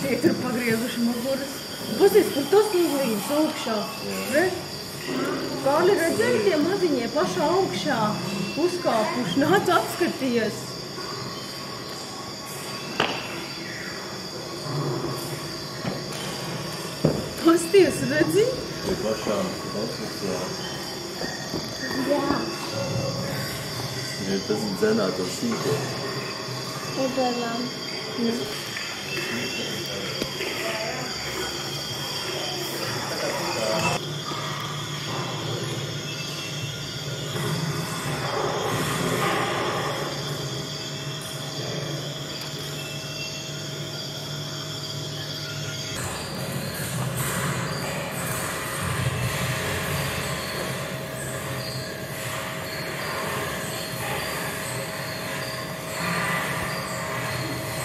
Tie tur pagriezuši muguras. Pasies, kur tas uzlīdz augšā. Re? Kārli, redzēji, tie maziņie pašā augšā uzkāpuši. Nāc apskaties. Pasties, redzi? Tie pašā konstrukcijā. Jā. Ja tas ir dzenā to sīko. Udaram.